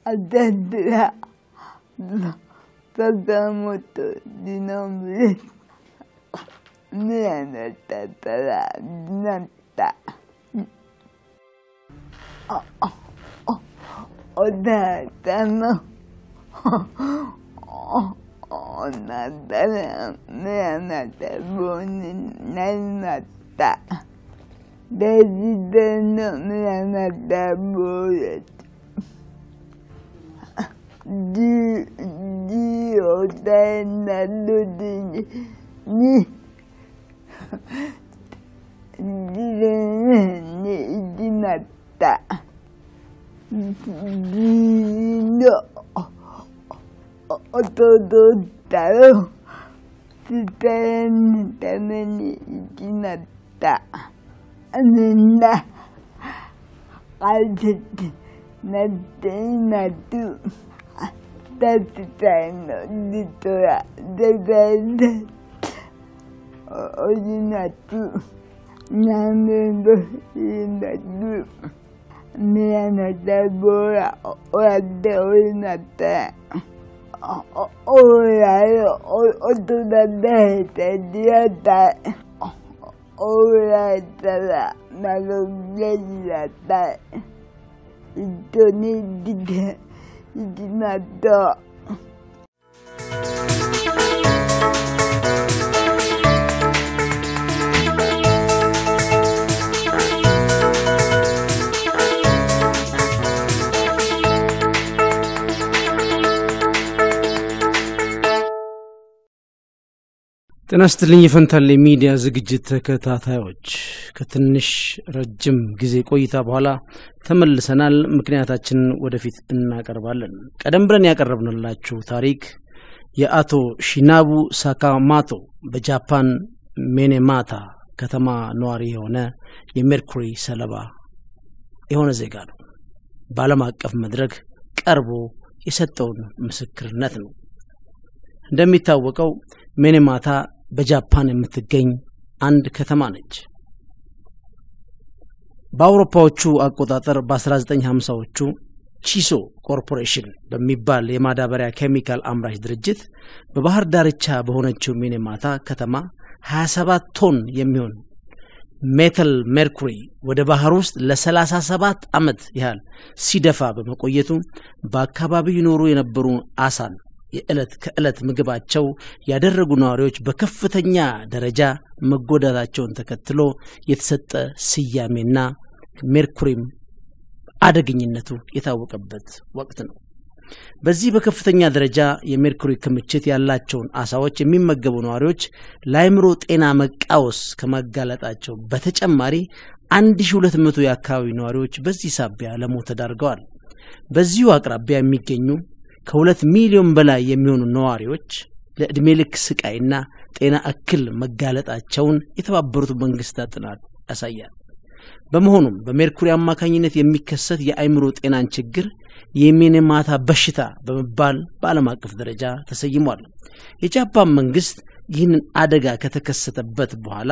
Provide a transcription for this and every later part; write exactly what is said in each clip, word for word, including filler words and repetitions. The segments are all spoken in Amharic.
adendra tatamoto dinamre Minamata tara dinata oda tano onadara Minamata boni nanata Desideno Minamata boret di di odena ludini ni di ni dinata di no otodo taro titen teneni dinata anenda aljet nadenatu tatitano ditora dedede ojinatu namendo inatu Minamata bora ode oinata ora otoda dete diata ora tala nalogeta itoni dide dinata ተነስተልኝ የፈንታሌ ሚዲያ ዝግጅት ተከታታዮች ከትንሽ ረጅም ጊዜ ቆይታ በኋላ ተመልሰናል። ምክንያታችን ወደፊት እናቀርባለን። ቀደም ብለን ያቀረብንላችሁ ታሪክ የአቶ ሺናቡ ሳካማቶ በጃፓን ሚናማታ ከተማ ነዋሪ የሆነ የሜርኩሪ ሰለባ የሆነ ዜጋ ነው። በዓለም አቀፍ መድረክ ቀርቦ የሰጠውን ምስክርነት ነው። እንደሚታወቀው ሚናማታ በጃፓን የምትገኝ አንድ ከተማ ነች። በአውሮፓዎቹ አቆጣጠር በ1950ዎቹ ቺሶ ኮርፖሬሽን በሚባል የማዳበሪያ ኬሚካል አምራች ድርጅት በባህር ዳርቻ በሆነችው ሚናማታ ከተማ ሃያ ሰባት ቶን የሚሆን ሜታል ሜርኩሪ ወደ ባህር ውስጥ ለ37 አመት ያህል ሲደፋ በመቆየቱ በአካባቢው ይኖሩ የነበሩ አሳን የእለት ከእለት ምግባቸው ያደረጉ ነዋሪዎች በከፍተኛ ደረጃ መጎዳታቸውን ተከትሎ የተሰጠ ስያሜና ሜርኩሪም አደገኝነቱ የታወቀበት ወቅት ነው። በዚህ በከፍተኛ ደረጃ የሜርኩሪ ክምችት ያላቸውን አሳዎች የሚመገቡ ነዋሪዎች ለአይምሮ ጤና መቃወስ ከመጋለጣቸው በተጨማሪ አንድ ሺህ ሁለት መቶ የአካባቢ ነዋሪዎች በዚህ ሳቢያ ለሞት ተዳርገዋል። በዚሁ አቅራቢያ የሚገኙ ከሁለት ሚሊዮን በላይ የሚሆኑ ነዋሪዎች ለእድሜ ልክ ስቃይና ጤና እክል መጋለጣቸውን የተባበሩት መንግስታት ጥናት ያሳያል። በመሆኑም በሜርኩሪ አማካኝነት የሚከሰት የአይምሮ ጤናን ችግር የሚናማታ በሽታ በመባል በዓለም አቀፍ ደረጃ ተሰይሟል። የጃፓን መንግስት ይህንን አደጋ ከተከሰተበት በኋላ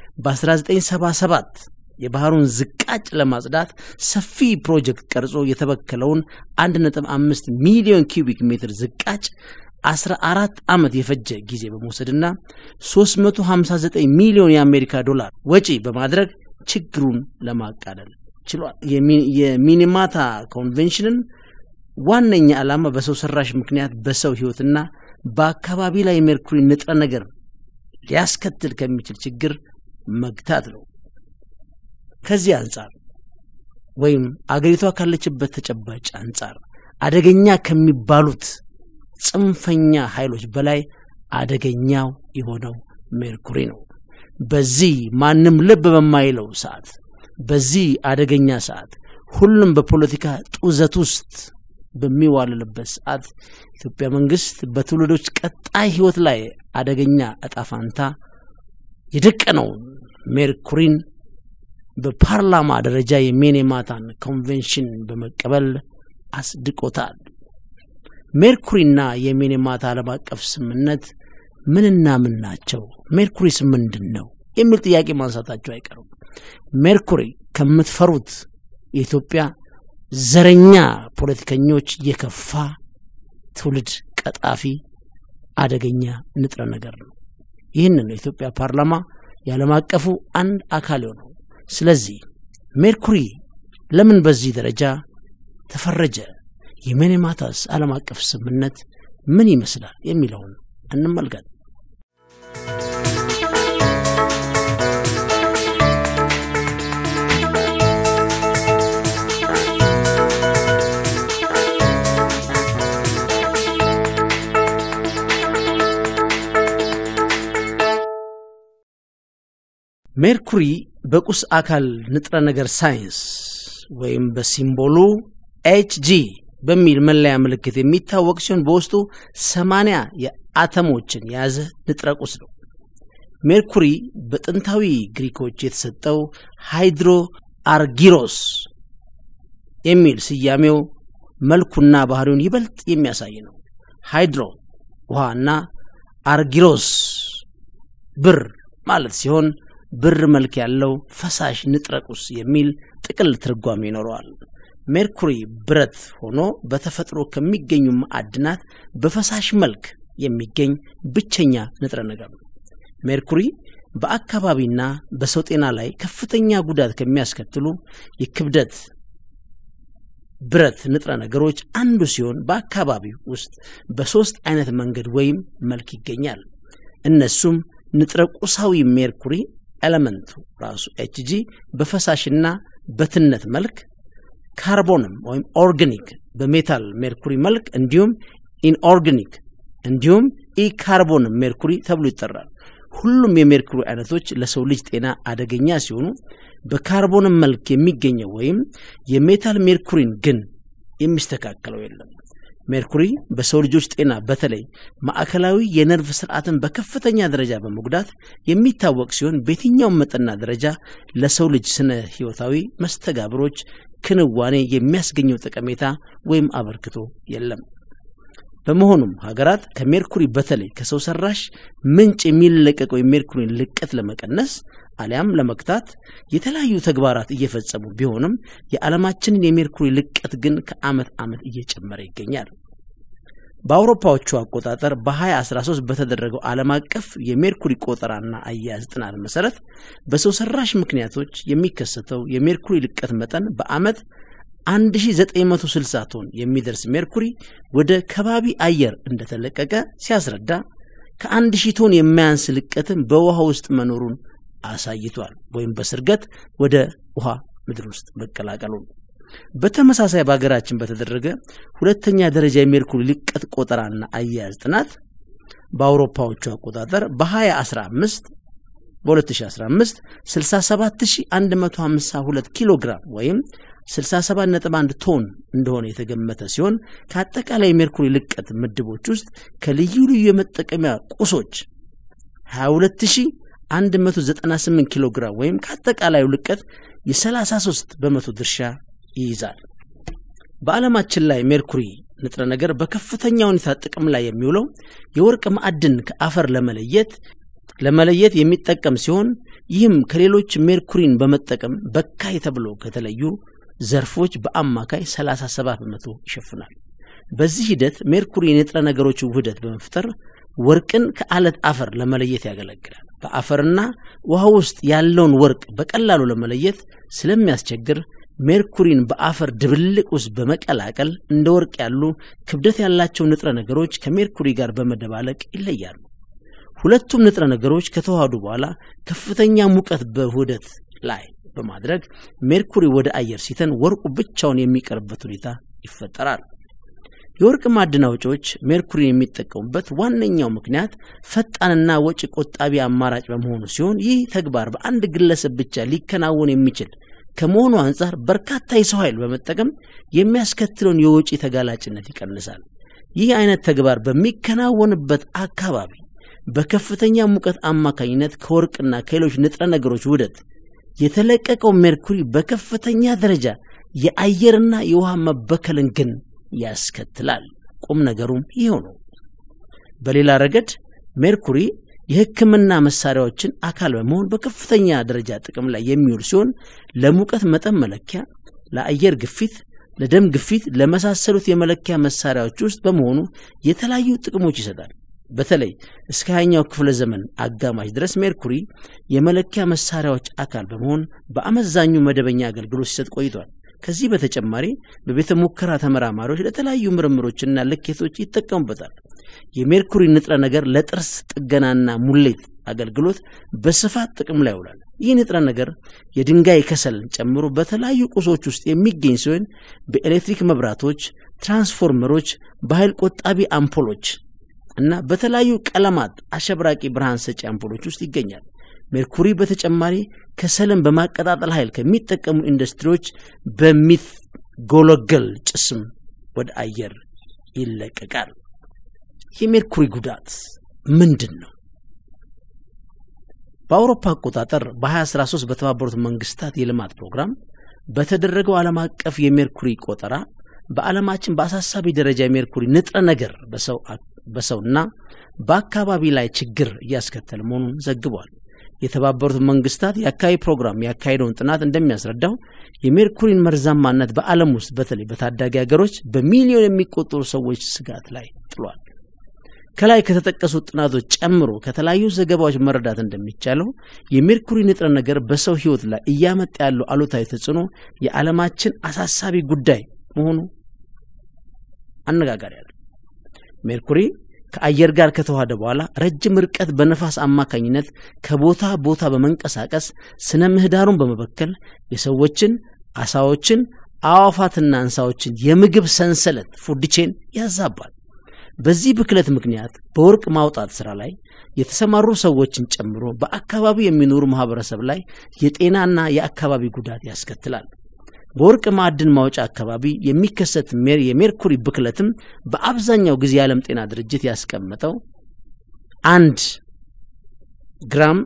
በ1977 የባህሩን ዝቃጭ ለማጽዳት ሰፊ ፕሮጀክት ቀርጾ የተበከለውን አንድ ነጥብ አምስት ሚሊዮን ኪዩቢክ ሜትር ዝቃጭ አስራ አራት አመት የፈጀ ጊዜ በመውሰድና ሶስት መቶ ሃምሳ ዘጠኝ ሚሊዮን የአሜሪካ ዶላር ወጪ በማድረግ ችግሩን ለማቃለል ችሏል። የሚናማታ ኮንቬንሽንን ዋነኛ ዓላማ በሰው ሰራሽ ምክንያት በሰው ህይወትና በአካባቢ ላይ ሜርኩሪ ንጥረ ነገር ሊያስከትል ከሚችል ችግር መግታት ነው። ከዚህ አንፃር ወይም አገሪቷ ካለችበት ተጨባጭ አንፃር አደገኛ ከሚባሉት ጽንፈኛ ኃይሎች በላይ አደገኛው የሆነው ሜርኩሪ ነው። በዚህ ማንም ልብ በማይለው ሰዓት በዚህ አደገኛ ሰዓት ሁሉም በፖለቲካ ጡዘት ውስጥ በሚዋልልበት ሰዓት ኢትዮጵያ መንግስት በትውልዶች ቀጣይ ህይወት ላይ አደገኛ አጣፋንታ የደቀነው ሜርኩሪን በፓርላማ ደረጃ የሚናማታን ኮንቬንሽን በመቀበል አስድቆታል። ሜርኩሪና የሚናማታ ዓለም አቀፍ ስምምነት ምንና ምን ናቸው? ሜርኩሪስ ምንድነው? የሚል ጥያቄ ማንሳታቸው አይቀርም። ሜርኩሪ ከምትፈሩት የኢትዮጵያ ዘረኛ ፖለቲከኞች የከፋ ትውልድ ቀጣፊ አደገኛ ንጥረ ነገር ነው ይህንን ነው ኢትዮጵያ ፓርላማ ያለማቀፉ አንድ አካል ነው ስለዚህ ሜርኩሪ ለምን በዚህ ደረጃ ተፈረጀ የሚኒማታስ ዓለም አቀፍ ስምምነት ምን ይመስላል የሚለውን እንመልከት ሜርኩሪ በቁስ አካል ንጥረ ነገር ሳይንስ ወይም በሲምቦሉ ኤች ጂ በሚል መለያ ምልክት የሚታወቅ ሲሆን በውስጡ ሰማንያ የአተሞችን የያዘ ንጥረ ቁስ ነው ሜርኩሪ በጥንታዊ ግሪኮች የተሰጠው ሃይድሮ አርጊሮስ የሚል ስያሜው መልኩና ባህሪውን ይበልጥ የሚያሳይ ነው ሃይድሮ ውሃና አርጊሮስ ብር ማለት ሲሆን ብር መልክ ያለው ፈሳሽ ንጥረ ቁስ የሚል ጥቅል ትርጓሜ ይኖረዋል ሜርኩሪ ብረት ሆኖ በተፈጥሮ ከሚገኙ ማዕድናት በፈሳሽ መልክ የሚገኝ ብቸኛ ንጥረ ነገር ነው ሜርኩሪ በአካባቢና በሰው ጤና ላይ ከፍተኛ ጉዳት ከሚያስከትሉ የክብደት ብረት ንጥረ ነገሮች አንዱ ሲሆን በአካባቢው ውስጥ በሶስት አይነት መንገድ ወይም መልክ ይገኛል እነሱም ንጥረ ቁሳዊ ሜርኩሪ ኤሌመንቱ ራሱ ኤች ጂ በፈሳሽና በትነት መልክ ካርቦንም ወይም ኦርጋኒክ በሜታል ሜርኩሪ መልክ እንዲሁም ኢንኦርጋኒክ እንዲሁም ኢ ካርቦን ሜርኩሪ ተብሎ ይጠራል ሁሉም የሜርኩሪ አይነቶች ለሰው ልጅ ጤና አደገኛ ሲሆኑ በካርቦን መልክ የሚገኘው ወይም የሜታል ሜርኩሪን ግን የሚስተካከለው የለም ሜርኩሪ በሰው ልጆች ጤና በተለይ ማዕከላዊ የነርቭ ስርዓትን በከፍተኛ ደረጃ በመጉዳት የሚታወቅ ሲሆን በየትኛው መጠንና ደረጃ ለሰው ልጅ ስነ ህይወታዊ መስተጋብሮች ክንዋኔ የሚያስገኘው ጠቀሜታ ወይም አበርክቶ የለም በመሆኑም ሀገራት ከሜርኩሪ በተለይ ከሰው ሰራሽ ምንጭ የሚለቀቀው የሜርኩሪ ልቀት ለመቀነስ አሊያም ለመክታት የተለያዩ ተግባራት እየፈጸሙ ቢሆንም የዓለማችንን የሜርኩሪ ልቀት ግን ከአመት አመት እየጨመረ ይገኛል በአውሮፓዎቹ አቆጣጠር በ2013 በተደረገው ዓለም አቀፍ የሜርኩሪ ቆጠራና አያያዝ ጥናት መሰረት በሰው ሰራሽ ምክንያቶች የሚከሰተው የሜርኩሪ ልቀት መጠን በአመት አንድ ሺህ ዘጠኝ መቶ ስልሳ ቶን የሚደርስ ሜርኩሪ ወደ ከባቢ አየር እንደተለቀቀ ሲያስረዳ ከአንድ ሺህ ቶን የማያንስ ልቀትን በውሃ ውስጥ መኖሩን አሳይቷል ወይም በስርገት ወደ ውሃ ምድር ውስጥ መቀላቀሉ በተመሳሳይ በአገራችን በተደረገ ሁለተኛ ደረጃ የሜርኩሪ ልቀት ቆጠራና አያያዝ ጥናት በአውሮፓዎቹ አቆጣጠር በ2015 በ2015 ስልሳ ሰባት ሺህ አንድ መቶ ሃምሳ ሁለት ኪሎ ግራም ወይም ስልሳ ሰባት ነጥብ አንድ ቶን እንደሆነ የተገመተ ሲሆን ከአጠቃላይ ሜርኩሪ ልቀት ምድቦች ውስጥ ከልዩ ልዩ የመጠቀሚያ ቁሶች ሃያ ሁለት ሺህ አንድ መቶ ዘጠና ስምንት ኪሎ ግራም ወይም ከአጠቃላይ ልቀት የ33 በመቶ ድርሻ ይይዛል በዓለማችን ላይ ሜርኩሪ ንጥረ ነገር በከፍተኛ ሁኔታ ጥቅም ላይ የሚውለው የወርቅ ማዕድን ከአፈር ለመለየት ለመለየት የሚጠቀም ሲሆን ይህም ከሌሎች ሜርኩሪን በመጠቀም በካይ ተብሎ ከተለዩ ዘርፎች በአማካይ ሰላሳ ሰባት በመቶ ይሸፍናል በዚህ ሂደት ሜርኩሪ ንጥረ ነገሮች ውህደት በመፍጠር ወርቅን ከአለት አፈር ለመለየት ያገለግላል በአፈርና ውሃ ውስጥ ያለውን ወርቅ በቀላሉ ለመለየት ስለሚያስቸግር ሜርኩሪን በአፈር ድብልቅ ውስጥ በመቀላቀል እንደ ወርቅ ያሉ ክብደት ያላቸው ንጥረ ነገሮች ከሜርኩሪ ጋር በመደባለቅ ይለያሉ ሁለቱም ንጥረ ነገሮች ከተዋሃዱ በኋላ ከፍተኛ ሙቀት በውህደት ላይ በማድረግ ሜርኩሪ ወደ አየር ሲተን ወርቁ ብቻውን የሚቀርበት ሁኔታ ይፈጠራል የወርቅ ማዕድን አውጪዎች ሜርኩሪ የሚጠቀሙበት ዋነኛው ምክንያት ፈጣንና ወጪ ቆጣቢ አማራጭ በመሆኑ ሲሆን ይህ ተግባር በአንድ ግለሰብ ብቻ ሊከናወን የሚችል ከመሆኑ አንፃር በርካታ የሰው ኃይል በመጠቀም የሚያስከትለውን የወጪ ተጋላጭነት ይቀንሳል ይህ አይነት ተግባር በሚከናወንበት አካባቢ በከፍተኛ ሙቀት አማካኝነት ከወርቅና ከሌሎች ንጥረ ነገሮች ውህደት የተለቀቀው ሜርኩሪ በከፍተኛ ደረጃ የአየርና የውሃ መበከልን ግን ያስከትላል ቁም ነገሩም ይሄው ነው በሌላ ረገድ ሜርኩሪ የህክምና መሳሪያዎችን አካል በመሆን በከፍተኛ ደረጃ ጥቅም ላይ የሚውል ሲሆን ለሙቀት መጠን መለኪያ ለአየር ግፊት ለደም ግፊት ለመሳሰሉት የመለኪያ መሳሪያዎች ውስጥ በመሆኑ የተለያዩ ጥቅሞች ይሰጣል። በተለይ እስከ ሃያኛው ክፍለ ዘመን አጋማሽ ድረስ ሜርኩሪ የመለኪያ መሳሪያዎች አካል በመሆን በአመዛኙ መደበኛ አገልግሎት ሲሰጥ ቆይቷል። ከዚህ በተጨማሪ በቤተ ሙከራ ተመራማሪዎች ለተለያዩ ምርምሮችና ልኬቶች ይጠቀሙበታል። የሜርኩሪ ንጥረ ነገር ለጥርስ ጥገናና ሙሌት አገልግሎት በስፋት ጥቅም ላይ ይውላል። ይህ ንጥረ ነገር የድንጋይ ከሰልን ጨምሮ በተለያዩ ቁሶች ውስጥ የሚገኝ ሲሆን በኤሌክትሪክ መብራቶች፣ ትራንስፎርመሮች፣ በኃይል ቆጣቢ አምፖሎች እና በተለያዩ ቀለማት አሸብራቂ ብርሃን ሰጪ አምፖሎች ውስጥ ይገኛል። ሜርኩሪ በተጨማሪ ከሰልን በማቀጣጠል ኃይል ከሚጠቀሙ ኢንዱስትሪዎች በሚጎለገል ጭስም ወደ አየር ይለቀቃል። የሜርኩሪ ጉዳት ምንድነው? በአውሮፓ አቆጣጠር በ2013 በተባበሩት መንግስታት የልማት ፕሮግራም በተደረገው ዓለም አቀፍ የሜርኩሪ ቆጠራ በዓለማችን በአሳሳቢ ደረጃ የሜርኩሪ ንጥረ ነገር በሰው በሰውና በአካባቢ ላይ ችግር እያስከተለ መሆኑን ዘግቧል። የተባበሩት መንግስታት የአካባቢ ፕሮግራም ያካሄደውን ጥናት እንደሚያስረዳው የሜርኩሪን መርዛማነት በዓለም ውስጥ በተለይ በታዳጊ ሀገሮች በሚሊዮን የሚቆጠሩ ሰዎች ስጋት ላይ ጥሏል። ከላይ ከተጠቀሱት ጥናቶች ጨምሮ ከተለያዩ ዘገባዎች መረዳት እንደሚቻለው የሜርኩሪ ንጥረ ነገር በሰው ህይወት ላይ እያመጣ ያለው አሉታዊ ተጽዕኖ የዓለማችን አሳሳቢ ጉዳይ መሆኑ አነጋጋሪ ነው። ሜርኩሪ ከአየር ጋር ከተዋሃደ በኋላ ረጅም ርቀት በነፋስ አማካኝነት ከቦታ ቦታ በመንቀሳቀስ ስነ ምህዳሩን በመበከል የሰዎችን፣ አሳዎችን፣ አዋፋትና እንስሳዎችን የምግብ ሰንሰለት ፉድ ቼን ያዛባል። በዚህ ብክለት ምክንያት በወርቅ ማውጣት ስራ ላይ የተሰማሩ ሰዎችን ጨምሮ በአካባቢው የሚኖሩ ማህበረሰብ ላይ የጤናና የአካባቢ ጉዳት ያስከትላል። በወርቅ ማዕድን ማውጫ አካባቢ የሚከሰት የሜርኩሪ ብክለትም በአብዛኛው ጊዜ የዓለም ጤና ድርጅት ያስቀመጠው አንድ ግራም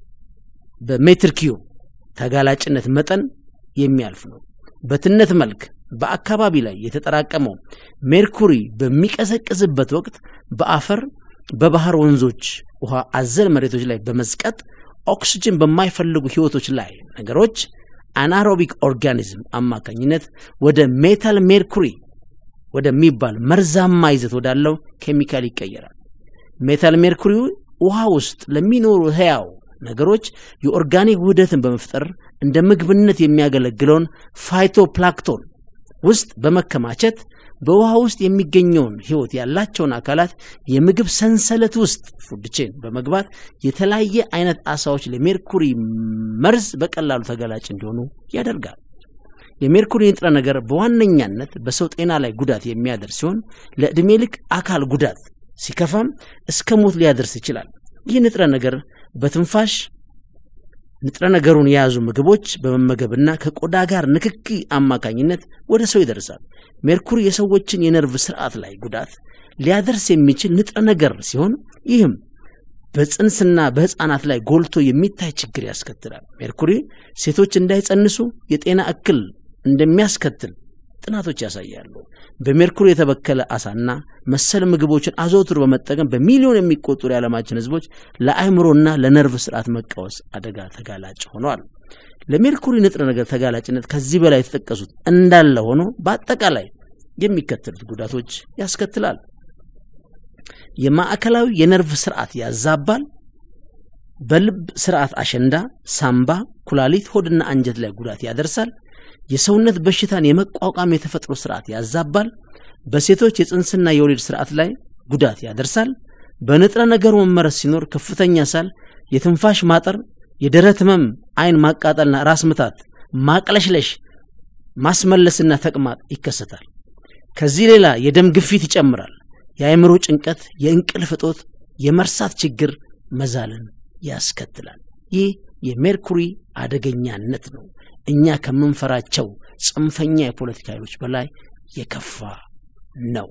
በሜትር ኪዩብ ተጋላጭነት መጠን የሚያልፍ ነው። በትነት መልክ በአካባቢ ላይ የተጠራቀመው ሜርኩሪ በሚቀዘቅዝበት ወቅት በአፈር በባህር ወንዞች ውሃ አዘል መሬቶች ላይ በመዝቀጥ ኦክሲጅን በማይፈልጉ ህይወቶች ላይ ነገሮች አናሮቢክ ኦርጋኒዝም አማካኝነት ወደ ሜታል ሜርኩሪ ወደሚባል መርዛማ ይዘት ወዳለው ኬሚካል ይቀየራል። ሜታል ሜርኩሪ ውሃ ውስጥ ለሚኖሩ ህያው ነገሮች የኦርጋኒክ ውህደትን በመፍጠር እንደ ምግብነት የሚያገለግለውን ፋይቶፕላንክቶን ውስጥ በመከማቸት በውሃ ውስጥ የሚገኘውን ህይወት ያላቸውን አካላት የምግብ ሰንሰለት ውስጥ ፉድ ቼን በመግባት የተለያየ አይነት አሳዎች ለሜርኩሪ መርዝ በቀላሉ ተጋላጭ እንዲሆኑ ያደርጋል። የሜርኩሪ ንጥረ ነገር በዋነኛነት በሰው ጤና ላይ ጉዳት የሚያደርስ ሲሆን ለእድሜ ልክ አካል ጉዳት ሲከፋም እስከ ሞት ሊያደርስ ይችላል። ይህ ንጥረ ነገር በትንፋሽ ንጥረ ነገሩን የያዙ ምግቦች በመመገብና ከቆዳ ጋር ንክኪ አማካኝነት ወደ ሰው ይደርሳል። ሜርኩሪ የሰዎችን የነርቭ ስርዓት ላይ ጉዳት ሊያደርስ የሚችል ንጥረ ነገር ሲሆን ይህም በጽንስና በህፃናት ላይ ጎልቶ የሚታይ ችግር ያስከትላል። ሜርኩሪ ሴቶች እንዳይጸንሱ የጤና እክል እንደሚያስከትል ጥናቶች ያሳያሉ። በሜርኩሪ የተበከለ አሳና መሰል ምግቦችን አዘውትሮ በመጠቀም በሚሊዮን የሚቆጠሩ የዓለማችን ህዝቦች ለአይምሮና ለነርቭ ስርዓት መቃወስ አደጋ ተጋላጭ ሆነዋል። ለሜርኩሪ ንጥረ ነገር ተጋላጭነት ከዚህ በላይ የተጠቀሱት እንዳለ ሆኖ በአጠቃላይ የሚከተሉት ጉዳቶች ያስከትላል። የማዕከላዊ የነርቭ ስርዓት ያዛባል። በልብ ስርዓት አሸንዳ፣ ሳምባ፣ ኩላሊት፣ ሆድና አንጀት ላይ ጉዳት ያደርሳል። የሰውነት በሽታን የመቋቋም የተፈጥሮ ስርዓት ያዛባል። በሴቶች የጽንስና የወሊድ ስርዓት ላይ ጉዳት ያደርሳል። በንጥረ ነገሩ መመረስ ሲኖር ከፍተኛ ሳል፣ የትንፋሽ ማጠር፣ የደረት ህመም፣ አይን ማቃጠልና ራስ ምታት፣ ማቅለሽለሽ፣ ማስመለስና ተቅማጥ ይከሰታል። ከዚህ ሌላ የደም ግፊት ይጨምራል። የአይምሮ ጭንቀት፣ የእንቅልፍ እጦት፣ የመርሳት ችግር፣ መዛልን ያስከትላል። ይህ የሜርኩሪ አደገኛነት ነው እኛ ከምንፈራቸው ጽንፈኛ የፖለቲካ ኃይሎች በላይ የከፋ ነው።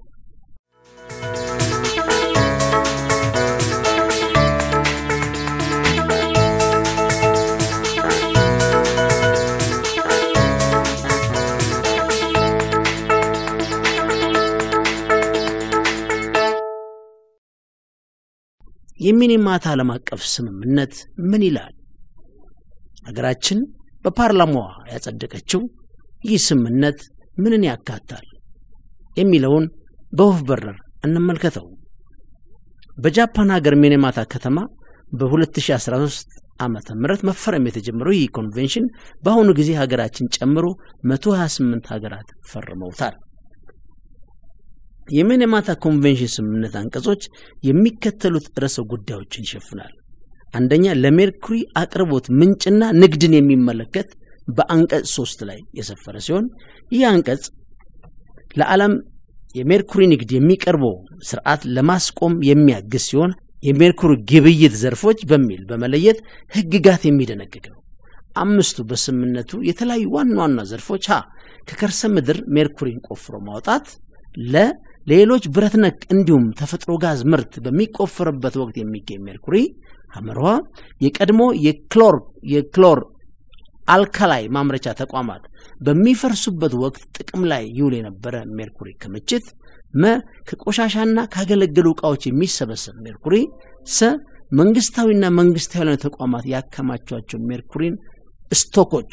የሚኒማታ ዓለም አቀፍ ስምምነት ምን ይላል? ሀገራችን በፓርላማዋ ያጸደቀችው ይህ ስምምነት ምንን ያካታል የሚለውን በወፍ በረር እንመልከተው። በጃፓን ሀገር ሚናማታ ከተማ በ2013 ዓመተ ምህረት መፈረም የተጀመረው ይህ ኮንቬንሽን በአሁኑ ጊዜ ሀገራችን ጨምሮ መቶ ሃያ ስምንት ሀገራት ፈርመውታል። የሚናማታ ኮንቬንሽን ስምምነት አንቀጾች የሚከተሉት ርዕሰ ጉዳዮችን ይሸፍናል። አንደኛ ለሜርኩሪ አቅርቦት ምንጭና ንግድን የሚመለከት በአንቀጽ ሶስት ላይ የሰፈረ ሲሆን ይህ አንቀጽ ለዓለም የሜርኩሪ ንግድ የሚቀርበው ስርዓት ለማስቆም የሚያግዝ ሲሆን የሜርኩሪ ግብይት ዘርፎች በሚል በመለየት ህግጋት የሚደነግግ ነው። አምስቱ በስምምነቱ የተለያዩ ዋና ዋና ዘርፎች ሀ ከከርሰ ምድር ሜርኩሪን ቆፍሮ ማውጣት፣ ለሌሎች ብረት ነክ እንዲሁም ተፈጥሮ ጋዝ ምርት በሚቆፈርበት ወቅት የሚገኝ ሜርኩሪ፣ ሐመርሃ የቀድሞ የክሎር የክሎር አልካላይ ማምረቻ ተቋማት በሚፈርሱበት ወቅት ጥቅም ላይ ይውል የነበረ ሜርኩሪ ክምችት፣ መ ከቆሻሻና ካገለገሉ ዕቃዎች የሚሰበሰብ ሜርኩሪ፣ ሰ መንግስታዊና መንግስታዊ ያልሆኑ ተቋማት ያከማቿቸው ሜርኩሪን ስቶኮች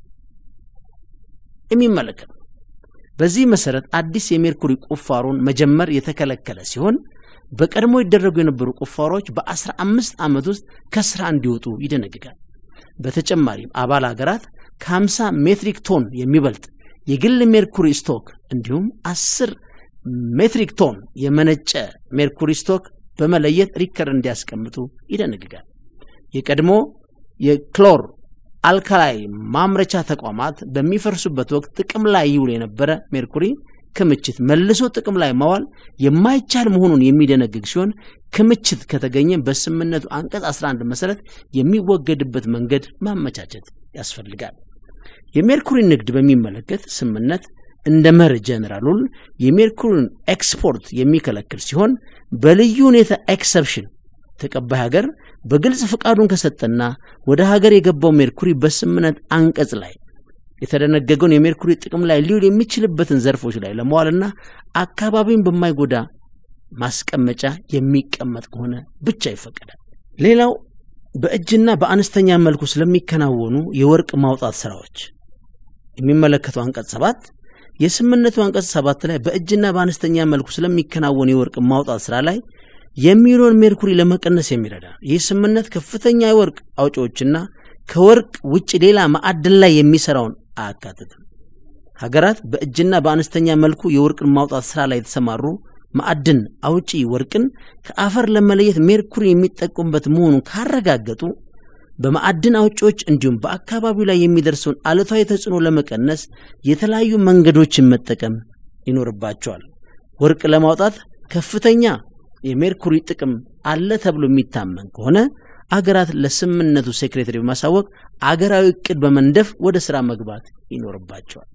የሚመለከት። በዚህ መሰረት አዲስ የሜርኩሪ ቁፋሮን መጀመር የተከለከለ ሲሆን በቀድሞ ይደረጉ የነበሩ ቁፋሮች በ15 ዓመት ውስጥ ከስራ እንዲወጡ ይደነግጋል። በተጨማሪም አባል ሀገራት ከ50 ሜትሪክ ቶን የሚበልጥ የግል ሜርኩሪ ስቶክ እንዲሁም አስር ሜትሪክ ቶን የመነጨ ሜርኩሪ ስቶክ በመለየት ሪከርድ እንዲያስቀምጡ ይደነግጋል። የቀድሞ የክሎር አልካላይ ማምረቻ ተቋማት በሚፈርሱበት ወቅት ጥቅም ላይ ይውል የነበረ ሜርኩሪ ክምችት መልሶ ጥቅም ላይ ማዋል የማይቻል መሆኑን የሚደነግግ ሲሆን ክምችት ከተገኘ በስምምነቱ አንቀጽ አስራ አንድ መሰረት የሚወገድበት መንገድ ማመቻቸት ያስፈልጋል። የሜርኩሪ ንግድ በሚመለከት ስምምነት እንደ መርህ ጀነራሉን የሜርኩሪን ኤክስፖርት የሚከለክል ሲሆን በልዩ ሁኔታ ኤክሰፕሽን ተቀባይ ሀገር በግልጽ ፍቃዱን ከሰጠና ወደ ሀገር የገባው ሜርኩሪ በስምምነት አንቀጽ ላይ የተደነገገውን የሜርኩሪ ጥቅም ላይ ሊውል የሚችልበትን ዘርፎች ላይ ለማዋልና አካባቢውን በማይጎዳ ማስቀመጫ የሚቀመጥ ከሆነ ብቻ ይፈቀዳል። ሌላው በእጅና በአነስተኛ መልኩ ስለሚከናወኑ የወርቅ ማውጣት ስራዎች የሚመለከተው አንቀጽ ሰባት የስምምነቱ አንቀጽ ሰባት ላይ በእጅና በአነስተኛ መልኩ ስለሚከናወኑ የወርቅ ማውጣት ስራ ላይ የሚውለውን ሜርኩሪ ለመቀነስ የሚረዳ ይህ ስምምነት ከፍተኛ የወርቅ አውጪዎችና ከወርቅ ውጭ ሌላ ማዕድን ላይ የሚሰራውን አያካትትም። ሀገራት በእጅና በአነስተኛ መልኩ የወርቅን ማውጣት ስራ ላይ የተሰማሩ ማዕድን አውጪ ወርቅን ከአፈር ለመለየት ሜርኩሪ የሚጠቀሙበት መሆኑን ካረጋገጡ በማዕድን አውጪዎች እንዲሁም በአካባቢው ላይ የሚደርሰውን አሉታዊ ተጽዕኖ ለመቀነስ የተለያዩ መንገዶችን መጠቀም ይኖርባቸዋል። ወርቅ ለማውጣት ከፍተኛ የሜርኩሪ ጥቅም አለ ተብሎ የሚታመን ከሆነ አገራት ለስምምነቱ ሴክሬታሪ በማሳወቅ አገራዊ እቅድ በመንደፍ ወደ ስራ መግባት ይኖርባቸዋል።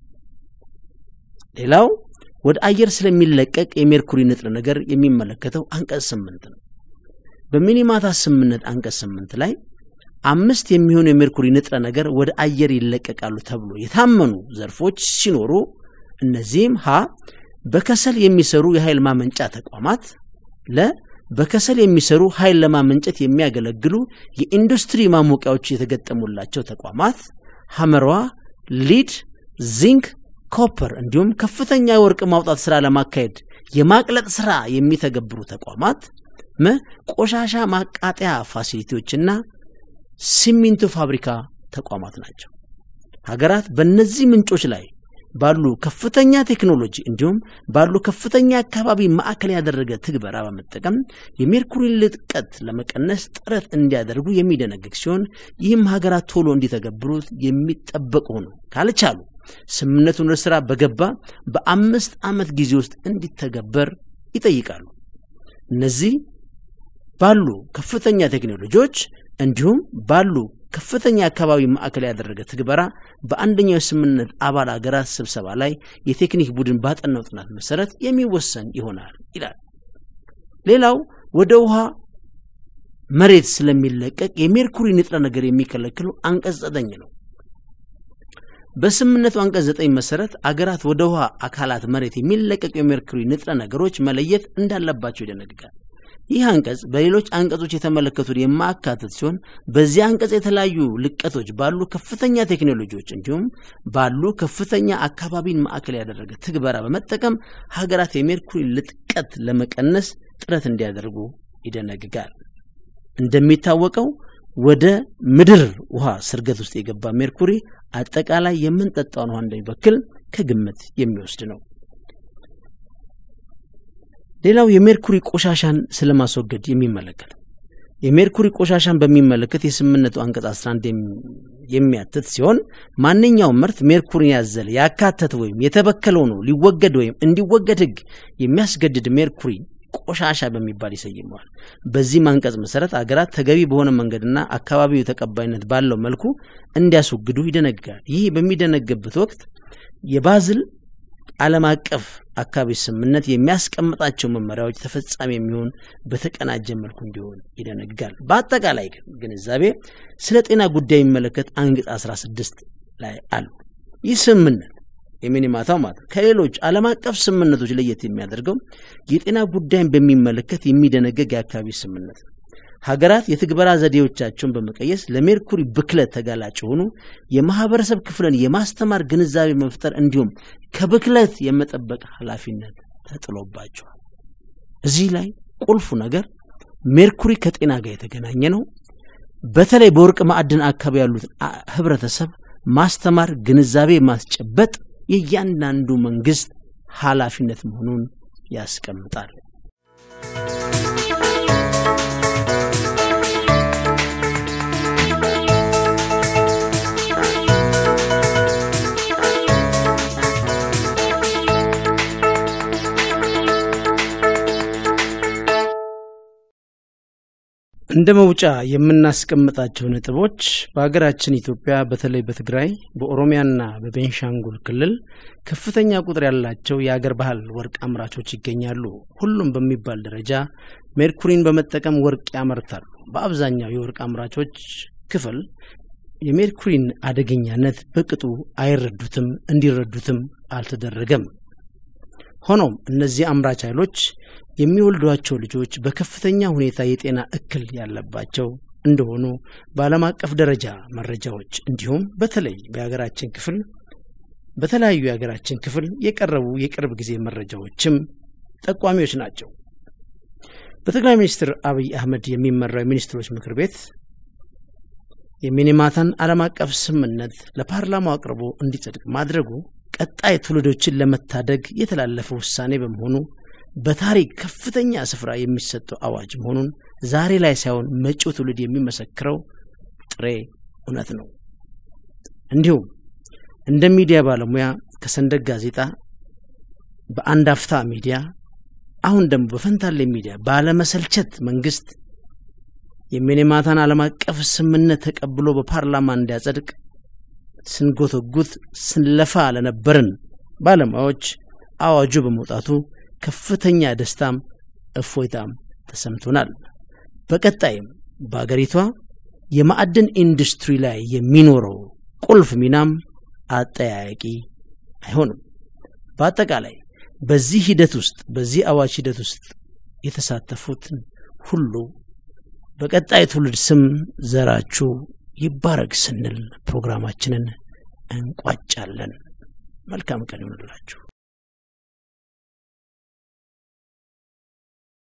ሌላው ወደ አየር ስለሚለቀቅ የሜርኩሪ ንጥረ ነገር የሚመለከተው አንቀጽ ስምንት ነው። በሚናማታ ስምምነት አንቀጽ ስምንት ላይ አምስት የሚሆኑ የሜርኩሪ ንጥረ ነገር ወደ አየር ይለቀቃሉ ተብሎ የታመኑ ዘርፎች ሲኖሩ እነዚህም ሀ በከሰል የሚሰሩ የኃይል ማመንጫ ተቋማት፣ ለ በከሰል የሚሰሩ ኃይል ለማመንጨት የሚያገለግሉ የኢንዱስትሪ ማሞቂያዎች የተገጠሙላቸው ተቋማት፣ ሐመርዋ ሊድ፣ ዚንክ፣ ኮፐር እንዲሁም ከፍተኛ ወርቅ ማውጣት ስራ ለማካሄድ የማቅለጥ ስራ የሚተገብሩ ተቋማት፣ መ ቆሻሻ ማቃጠያ ፋሲሊቲዎችና ሲሚንቶ ፋብሪካ ተቋማት ናቸው። ሀገራት በእነዚህ ምንጮች ላይ ባሉ ከፍተኛ ቴክኖሎጂ እንዲሁም ባሉ ከፍተኛ አካባቢ ማዕከል ያደረገ ትግበራ በመጠቀም የሜርኩሪ ልጥቀት ለመቀነስ ጥረት እንዲያደርጉ የሚደነግግ ሲሆን ይህም ሀገራት ቶሎ እንዲተገብሩት የሚጠበቅ ሆኖ ካልቻሉ ስምምነቱን ለስራ በገባ በአምስት ዓመት ጊዜ ውስጥ እንዲተገበር ይጠይቃሉ። እነዚህ ባሉ ከፍተኛ ቴክኖሎጂዎች እንዲሁም ባሉ ከፍተኛ አካባቢ ማዕከል ያደረገ ትግበራ በአንደኛው ስምምነት አባል ሀገራት ስብሰባ ላይ የቴክኒክ ቡድን ባጠናው ጥናት መሰረት የሚወሰን ይሆናል ይላል። ሌላው ወደ ውሃ መሬት ስለሚለቀቅ የሜርኩሪ ንጥረ ነገር የሚከለክሉ አንቀጽ ዘጠኝ ነው። በስምምነቱ አንቀጽ ዘጠኝ መሰረት አገራት ወደ ውሃ አካላት መሬት የሚለቀቁ የሜርኩሪ ንጥረ ነገሮች መለየት እንዳለባቸው ይደነግጋል። ይህ አንቀጽ በሌሎች አንቀጾች የተመለከቱት የማካተት ሲሆን በዚህ አንቀጽ የተለያዩ ልቀቶች ባሉ ከፍተኛ ቴክኖሎጂዎች እንዲሁም ባሉ ከፍተኛ አካባቢን ማዕከል ያደረገ ትግበራ በመጠቀም ሀገራት የሜርኩሪ ልጥቀት ለመቀነስ ጥረት እንዲያደርጉ ይደነግጋል። እንደሚታወቀው ወደ ምድር ውሃ ስርገት ውስጥ የገባ ሜርኩሪ አጠቃላይ የምንጠጣውን ውሃ እንደሚበክል ከግምት የሚወስድ ነው። ሌላው የሜርኩሪ ቆሻሻን ስለማስወገድ የሚመለከት የሜርኩሪ ቆሻሻን በሚመለከት የስምምነቱ አንቀጽ አስራ አንድ የሚያትት ሲሆን ማንኛውም ምርት ሜርኩሪን ያዘለ ያካተተ ወይም የተበከለው ነው ሊወገድ ወይም እንዲወገድ ህግ የሚያስገድድ ሜርኩሪ ቆሻሻ በሚባል ይሰየማል። በዚህ አንቀጽ መሰረት አገራት ተገቢ በሆነ መንገድና አካባቢው ተቀባይነት ባለው መልኩ እንዲያስወግዱ ይደነግጋል። ይህ በሚደነግበት ወቅት የባዝል ዓለም አቀፍ አካባቢ ስምምነት የሚያስቀምጣቸው መመሪያዎች ተፈጻሚ የሚሆን በተቀናጀ መልኩ እንዲሆን ይደነግጋል። በአጠቃላይ ግንዛቤ ስለ ጤና ጉዳይ የሚመለከት አንቀጽ አስራ ስድስት ላይ አሉ። ይህ ስምምነት የሚኒማታው ማለት ከሌሎች ዓለም አቀፍ ስምምነቶች ለየት የሚያደርገው የጤና ጉዳይን በሚመለከት የሚደነግግ የአካባቢ ስምምነት ነው። ሀገራት የትግበራ ዘዴዎቻቸውን በመቀየስ ለሜርኩሪ ብክለት ተጋላጭ ሆኑ የማህበረሰብ ክፍልን የማስተማር ግንዛቤ መፍጠር እንዲሁም ከብክለት የመጠበቅ ኃላፊነት ተጥሎባቸዋል። እዚህ ላይ ቁልፉ ነገር ሜርኩሪ ከጤና ጋር የተገናኘ ነው። በተለይ በወርቅ ማዕድን አካባቢ ያሉት ህብረተሰብ ማስተማር ግንዛቤ ማስጨበጥ የእያንዳንዱ መንግስት ኃላፊነት መሆኑን ያስቀምጣል። እንደ መውጫ የምናስቀምጣቸው ነጥቦች በአገራችን ኢትዮጵያ በተለይ በትግራይ በኦሮሚያና በቤንሻንጉል ክልል ከፍተኛ ቁጥር ያላቸው የአገር ባህል ወርቅ አምራቾች ይገኛሉ። ሁሉም በሚባል ደረጃ ሜርኩሪን በመጠቀም ወርቅ ያመርታሉ። በአብዛኛው የወርቅ አምራቾች ክፍል የሜርኩሪን አደገኛነት በቅጡ አይረዱትም፣ እንዲረዱትም አልተደረገም። ሆኖም እነዚህ አምራች ኃይሎች የሚወልዷቸው ልጆች በከፍተኛ ሁኔታ የጤና እክል ያለባቸው እንደሆኑ በዓለም አቀፍ ደረጃ መረጃዎች እንዲሁም በተለይ በአገራችን ክፍል በተለያዩ የአገራችን ክፍል የቀረቡ የቅርብ ጊዜ መረጃዎችም ጠቋሚዎች ናቸው። በጠቅላይ ሚኒስትር አብይ አህመድ የሚመራው የሚኒስትሮች ምክር ቤት የሚኒማታን ዓለም አቀፍ ስምምነት ለፓርላማው አቅርቦ እንዲጸድቅ ማድረጉ ቀጣይ ትውልዶችን ለመታደግ የተላለፈ ውሳኔ በመሆኑ በታሪክ ከፍተኛ ስፍራ የሚሰጠው አዋጅ መሆኑን ዛሬ ላይ ሳይሆን መጪው ትውልድ የሚመሰክረው ጥሬ እውነት ነው። እንዲሁም እንደ ሚዲያ ባለሙያ ከሰንደቅ ጋዜጣ በአንድ አፍታ ሚዲያ አሁን ደግሞ በፈንታሌ ሚዲያ ባለመሰልቸት መንግስት የሚኒማታን ዓለም አቀፍ ስምምነት ተቀብሎ በፓርላማ እንዲያጸድቅ ስንጎተጉት ስንለፋ ለነበርን ባለሙያዎች አዋጁ በመውጣቱ ከፍተኛ ደስታም እፎይታም ተሰምቶናል። በቀጣይም በአገሪቷ የማዕድን ኢንዱስትሪ ላይ የሚኖረው ቁልፍ ሚናም አጠያያቂ አይሆንም። በአጠቃላይ በዚህ ሂደት ውስጥ በዚህ አዋጅ ሂደት ውስጥ የተሳተፉት ሁሉ በቀጣይ ትውልድ ስም ዘራችሁ ይባረክ ስንል ፕሮግራማችንን እንቋጫለን። መልካም ቀን ይሁንላችሁ።